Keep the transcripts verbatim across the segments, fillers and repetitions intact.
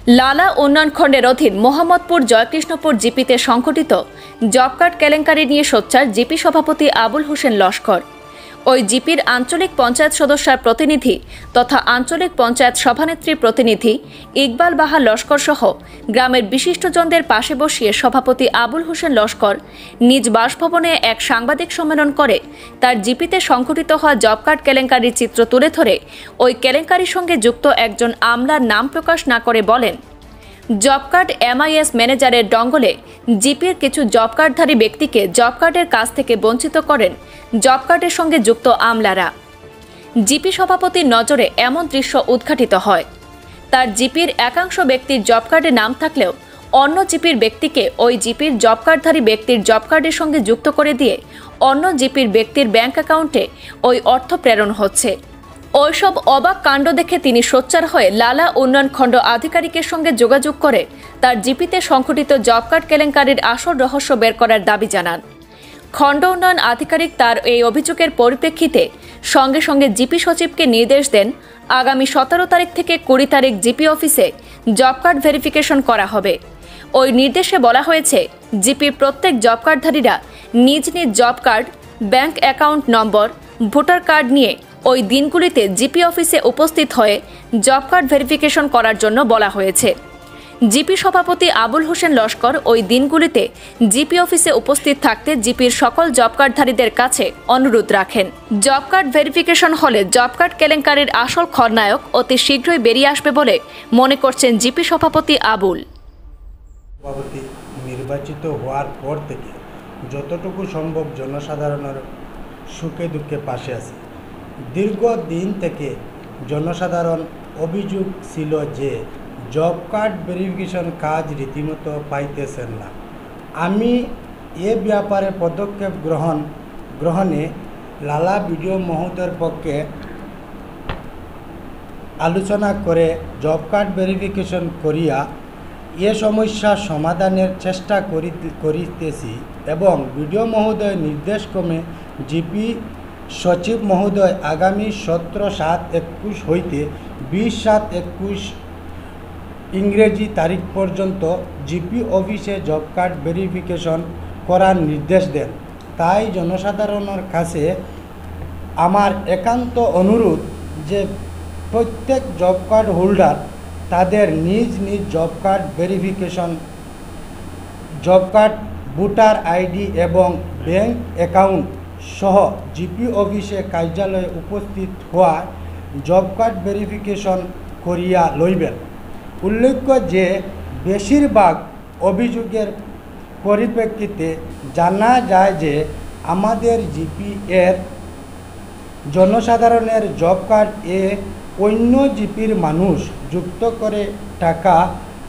লালা উন্নয়ন খণ্ডের অধীন মোহাম্মদপুর জয়কৃষ্ণপুর জিপিতে সংঘটিত জব কার্ড কেলেঙ্কারি নিয়ে সোচ্চার জিপি সভাপতি আবুল হোসেন লস্কর। ওই জিপির আঞ্চলিক পঞ্চায়েত সদস্যার প্রতিনিধি তথা আঞ্চলিক পঞ্চায়েত সভানেত্রীর প্রতিনিধি ইকবাল বাহা লস্কর সহ গ্রামের বিশিষ্টজনদের পাশে বসিয়ে সভাপতি আবুল হোসেন লস্কর নিজ বাসভবনে এক সাংবাদিক সম্মেলন করে তার জিপিতে সংঘটিত হওয়া জব কার্ড কেলেঙ্কারির চিত্র তুলে ধরে ওই কেলেঙ্কারির সঙ্গে যুক্ত একজন আমলার নাম প্রকাশ না করে বলেন, জব কার্ড এমআইএস ম্যানেজারের ডঙ্গলে জিপির কিছু জব কার্ডধারী ব্যক্তিকে জব কার্ডের কাছ থেকে বঞ্চিত করেন জব কার্ডের সঙ্গে যুক্ত আমলারা। জিপি সভাপতির নজরে এমন দৃশ্য উদ্ঘাটিত হয়। তার জিপির একাংশ ব্যক্তির জব কার্ডে নাম থাকলেও অন্য জিপির ব্যক্তিকে ওই জিপির জব কার্ডধারী ব্যক্তির জব কার্ডের সঙ্গে যুক্ত করে দিয়ে অন্য জিপির ব্যক্তির ব্যাংক অ্যাকাউন্টে ওই অর্থ প্রেরণ হচ্ছে। ওইসব অবাক কাণ্ড দেখে তিনি সোচ্চার হয়ে লালা উন্নয়ন খণ্ড আধিকারিকের সঙ্গে যোগাযোগ করে তার জিপিতে সংঘটিত জব কার্ড কেলেঙ্কারির আসল রহস্য বের করার দাবি জানান। খণ্ড উন্নয়ন আধিকারিক তার এই অভিযোগের পরিপ্রেক্ষিতে সঙ্গে সঙ্গে জিপি সচিবকে নির্দেশ দেন আগামী সতেরো তারিখ থেকে কুড়ি তারিখ জিপি অফিসে জব কার্ড ভেরিফিকেশন করা হবে। ওই নির্দেশে বলা হয়েছে, জিপির প্রত্যেক জব কার্ডধারীরা নিজ নিজ job card, bank account number, voter card নিয়ে ওই দিনগুলিতে জিপি অফিসে উপস্থিত হয়ে জব কার্ড ভেরিফিকেশন করার জন্য বলা হয়েছে। জিপি সভাপতি আবুল হোসেন লস্কর ওই দিনগুলিতে জিপি অফিসে উপস্থিত থাকতে জিপির সকল জব কার্ডধারীদের কাছে অনুরোধ রাখেন। জব কার্ড ভেরিফিকেশন হলে জব কার্ড কেলেঙ্কারির আসল খলনায়ক অতি শীঘ্রই বেরিয়ে আসবে বলে মনে করছেন জিপি সভাপতি আবুল। সভাপতি নির্বাচিত হওয়ার পর থেকে যতটুকু সম্ভব জনসাধারণের সুখে দুঃখে পাশে আছে। দীর্ঘদিন থেকে জনসাধারণ অভিযোগ ছিল যে জব কার্ড ভেরিফিকেশন কাজ রীতিমতো পাইতেছেন না। আমি এ ব্যাপারে পদক্ষেপ গ্রহণ গ্রহণে লালা বিডিও মহোদয়ের পক্ষে আলোচনা করে জব কার্ড ভেরিফিকেশন করিয়া এ সমস্যা সমাধানের চেষ্টা করিতেছি এবং বিডিও মহোদয় নির্দেশক্রমে জিপি সচিব মহোদয় আগামী সতেরো সাত একুশ হইতে বিশ সাত একুশ ইংরেজি তারিখ পর্যন্ত জিপি অফিসে জব কার্ড ভেরিফিকেশন করার নির্দেশ দেন। তাই জনসাধারণের কাছে আমার একান্ত অনুরোধ যে প্রত্যেক জব কার্ড হোল্ডার তাদের নিজ নিজ job card verification, job card, voter ID এবং ব্যাংক অ্যাকাউন্ট সহ জিপি অফিসে কার্যালয়ে উপস্থিত হওয়া জব কার্ড ভেরিফিকেশন করিয়া লইবেন। উল্লেখ্য যে বেশিরভাগ অভিযোগের পরিপ্রেক্ষিতে জানা যায় যে আমাদের জিপি এর জনসাধারণের জব কার্ড এ অন্য জিপির মানুষ যুক্ত করে টাকা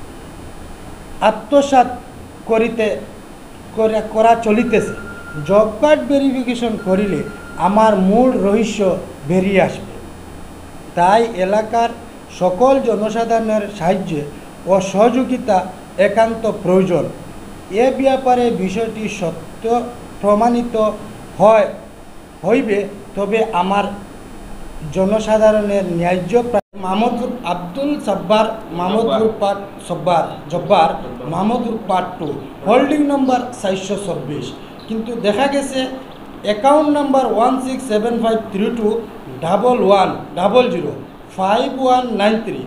আত্মসাৎ করিতে করা চলিতেছে। জব কার্ড ভেরিফিকেশন করিলে আমার মূল রহস্য বেরিয়ে আসবে। তাই এলাকার সকল জনসাধারণের সাহায্য ও সহযোগিতা একান্ত প্রয়োজন। এ ব্যাপারে বিষয়টি সত্য প্রমাণিত হয় হইবে তবে আমার জনসাধারণের ন্যায্য মাহমুদুর আব্দুল সাব্বার মাহমুদুর পাট সব্বার জব্বার মাহমুদুর পাট টু হোল্ডিং নম্বর চারশো চব্বিশ, কিন্তু দেখা গেছে account number one six seven five three two double one double zero five one nine three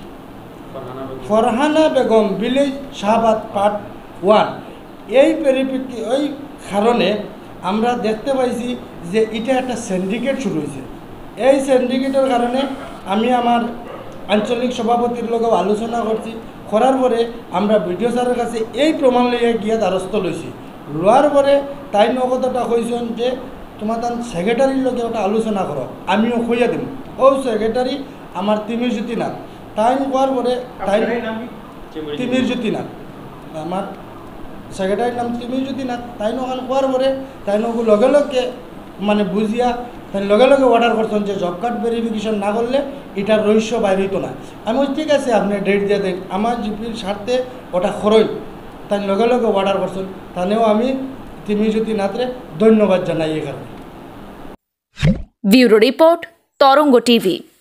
Farhana Begum village Shahbad part one. এই পরিপ্রেক্ষি ওই কারণে আমরা দেখতে পাইছি যে এটা একটা সিন্ডিকেট শুরু হয়েছে। এই সিন্ডিকেটের কারণে আমি আমার আঞ্চলিক সভাপতির লগেও আলোচনা করছি। করার পরে আমরা বিডিও স্যারের কাছে এই প্রমাণ লইয়া গিয়ে দ্বারস্থ লইছি। লোয়ার পরে তাই নগদটা কইছেন যে তোমার তার সেক্রেটারির লগে ওটা আলোচনা করো, আমিও কইয়া দিম। ও সেক্রেটারি আমার তিমির জ্যোতি নাথ, তাই কোয়ার পরে তাই তিমির জ্যোতি নাথ, আমার সেক্রেটারির নাম তিমির জ্যোতি নাথ, তাই নখান কোয়ার পরে তাই নগু লগে লগে মানে বুঝিয়া তাই লগে লগে অর্ডার করছেন যে জব কার্ড ভেরিফিকেশন না করলে এটার রহস্য বাইর হইতো না। আমি ঠিক আছে আপনি ডেট দিয়ে দেন, আমার জিপির স্বার্থে ওটা খরচ, তাই লগে লগে অর্ডার করছেন। তাহলেও আমি তিমির জ্যোতি নাথরে ধন্যবাদ জানাই। এই কারণে ব্যুরো রিপোর্ট তরঙ্গ টিভি।